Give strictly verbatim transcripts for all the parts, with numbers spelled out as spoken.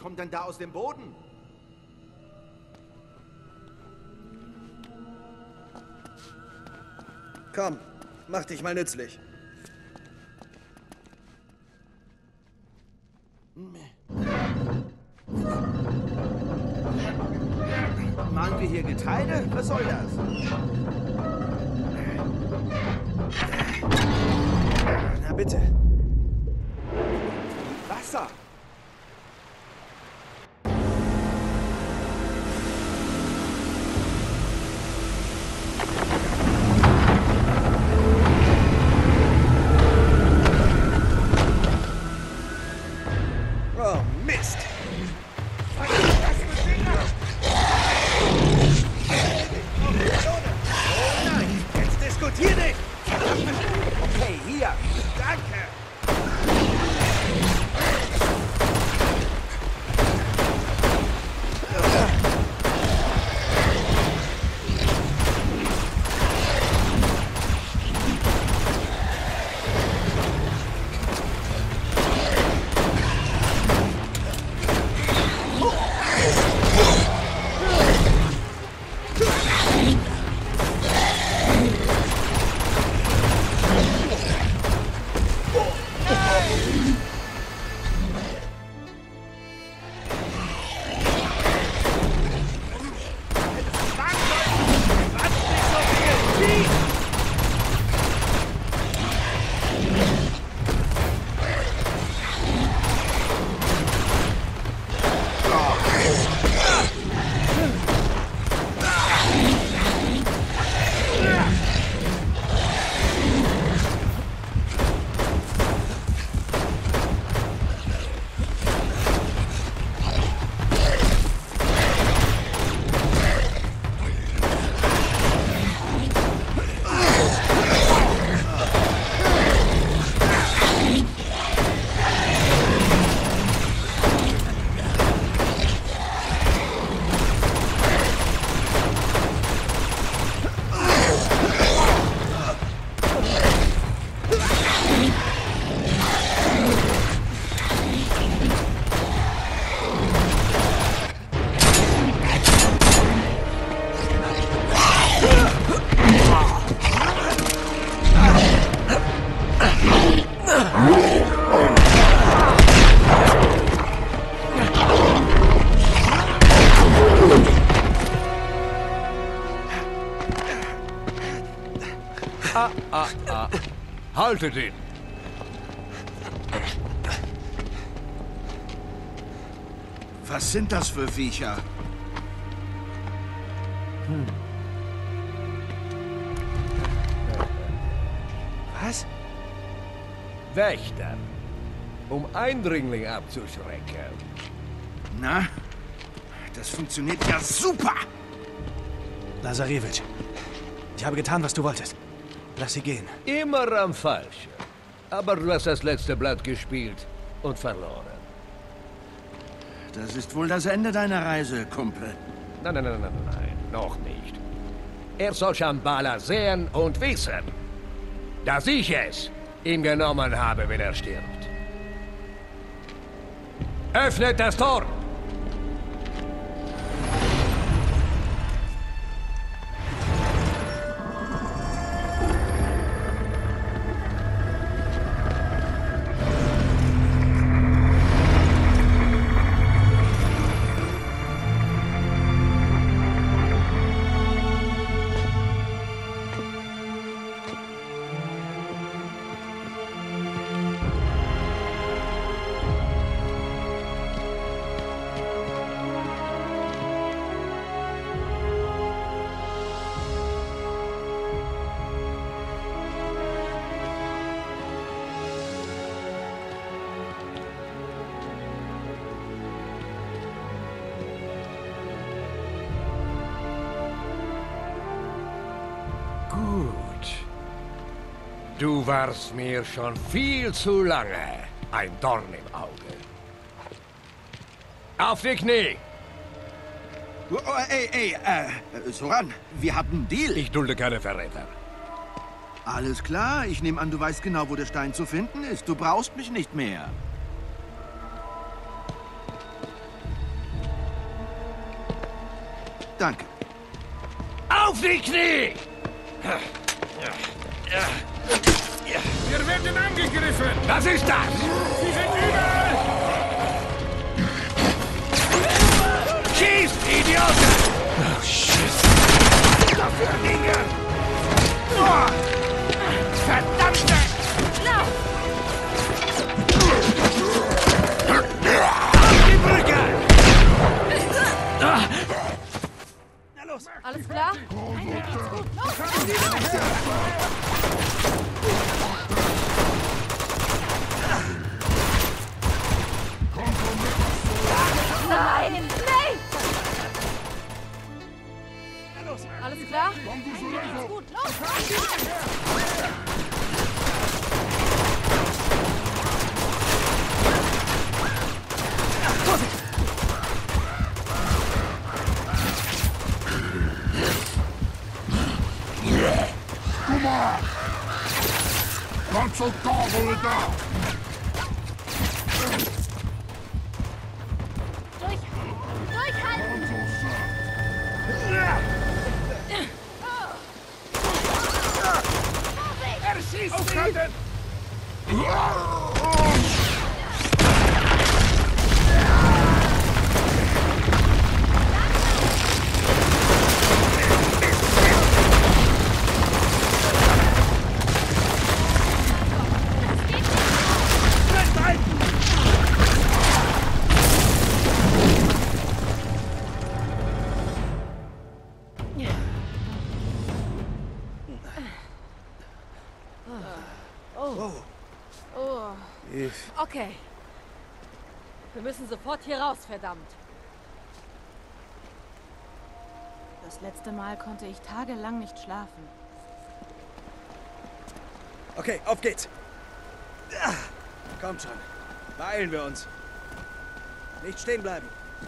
kommt denn da aus dem Boden? Komm, mach dich mal nützlich. Mahlen wir hier Getreide? Was soll das? Na bitte. Wasser! Oh, Mist! Oh nein, jetzt diskutier nicht! Okay, hier! Danke! Ah, ah, ah. Haltet ihn! Was sind das für Viecher? Hm. Was? Wächter, um Eindringlinge abzuschrecken. Na, das funktioniert ja super! Lazarevich, ich habe getan, was du wolltest. Lass sie gehen. Immer am Falschen. Aber du hast das letzte Blatt gespielt und verloren. Das ist wohl das Ende deiner Reise, Kumpel. Nein, nein, nein, nein, nein, noch nicht. Er soll Shambhala sehen und wissen, dass ich es ihm genommen habe, wenn er stirbt. Öffnet das Tor! Du warst mir schon viel zu lange ein Dorn im Auge. Auf die Knie! Oh, ey, ey, äh, Soran, wir hatten einen Deal. Ich dulde keine Verräter. Alles klar, ich nehme an, du weißt genau, wo der Stein zu finden ist. Du brauchst mich nicht mehr. die Knie! Wir werden angegriffen! Was ist das? Sie sind überall! Schießt, Idioten! Oh, shit. Dafür Dinge! Oh, verdammte! Lauf! Auf die Brücke! Na los. Alles klar? Mir geht's gut. Los! Nein! Nein! Alles klar? Mir geht's gut. Los! Ganze Gabel da! Durch! Durchhalten! Er schießt mich! Okay. Wir müssen sofort hier raus, verdammt. Das letzte Mal konnte ich tagelang nicht schlafen. Okay, auf geht's. Ah, kommt schon. Beeilen wir uns. Nicht stehen bleiben.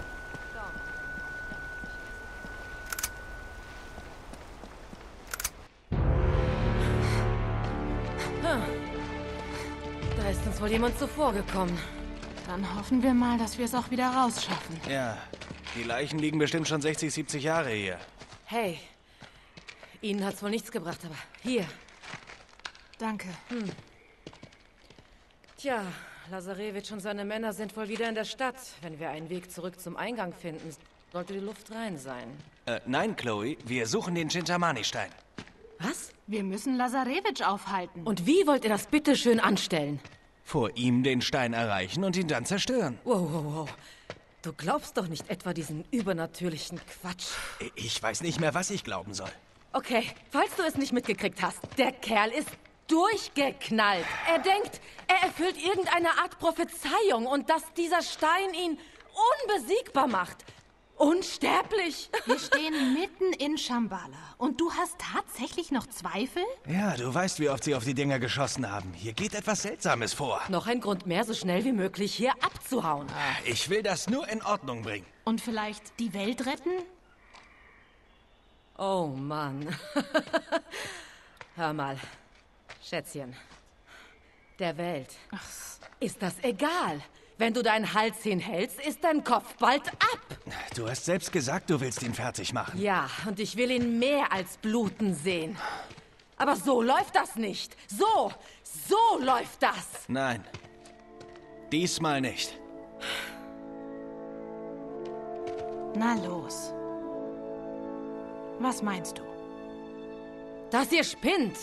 Da ist uns wohl jemand zuvorgekommen. Dann hoffen wir mal, dass wir es auch wieder rausschaffen. Ja, die Leichen liegen bestimmt schon sechzig, siebzig Jahre hier. Hey, Ihnen hat's wohl nichts gebracht, aber hier. Danke. Hm. Tja, Lazarevich und seine Männer sind wohl wieder in der Stadt. Wenn wir einen Weg zurück zum Eingang finden, sollte die Luft rein sein. Äh, nein, Chloe, wir suchen den Chintamani-Stein. Was? Wir müssen Lazarevich aufhalten. Und wie wollt ihr das bitte schön anstellen? Vor ihm den Stein erreichen und ihn dann zerstören. Wow, wow, wow. Du glaubst doch nicht etwa diesen übernatürlichen Quatsch. Ich weiß nicht mehr, was ich glauben soll. Okay, falls du es nicht mitgekriegt hast, der Kerl ist durchgeknallt. Er denkt, er erfüllt irgendeine Art Prophezeiung und dass dieser Stein ihn unbesiegbar macht. Unsterblich. Wir stehen mitten in Shambhala. Und du hast tatsächlich noch Zweifel? Ja, du weißt, wie oft sie auf die Dinger geschossen haben. Hier geht etwas Seltsames vor. Noch ein Grund mehr, so schnell wie möglich hier abzuhauen. Ich will das nur in Ordnung bringen. Und vielleicht die Welt retten? Oh Mann. Hör mal, Schätzchen. Der Welt ist das egal. Wenn du deinen Hals hinhältst, ist dein Kopf bald ab. Du hast selbst gesagt, du willst ihn fertig machen. Ja, und ich will ihn mehr als bluten sehen. Aber so läuft das nicht. So, so läuft das. Nein. Diesmal nicht. Na los. Was meinst du? Dass ihr spinnt.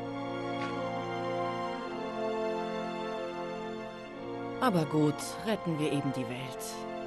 Aber gut, retten wir eben die Welt.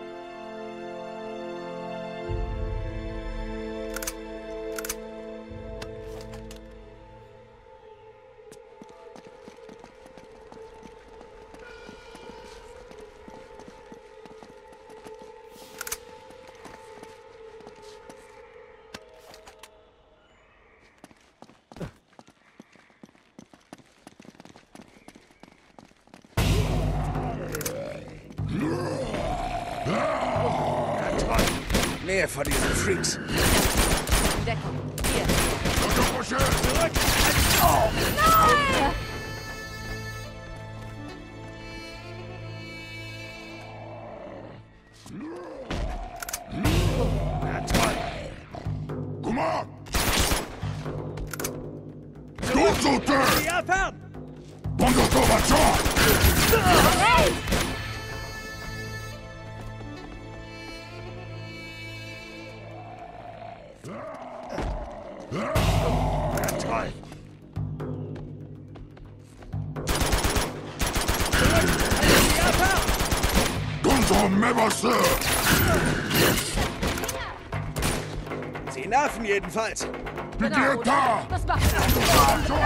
Nähe vor diesen Freaks. Deckung. Hier. Zurück! Oh. Nein! Na toll! Guck mal! Sie abfahren! Kondotowa, co? Ja, toll! Zurück! Halten Sie abfahren! Konto Mewasse! Sie nerven jedenfalls. Genau. Pieta! Was macht ihr?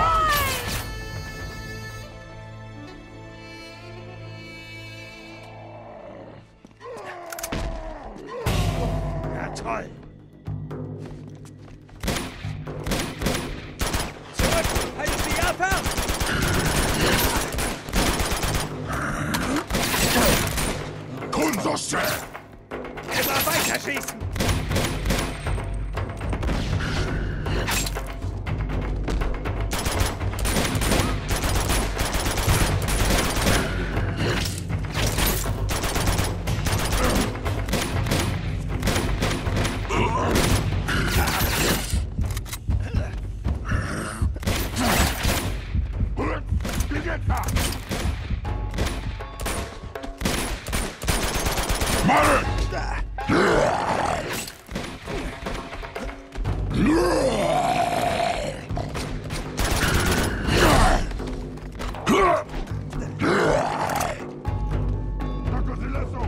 Ja, toll! Zurück! Halten Sie abfahren! Kunzosse! Immer weiter schießen! Pieta! Mary! Tako si lecą!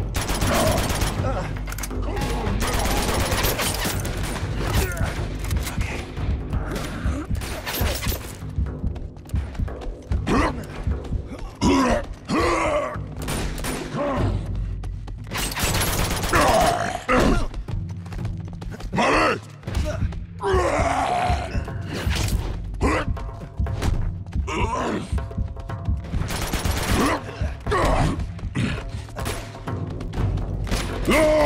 Mary! No!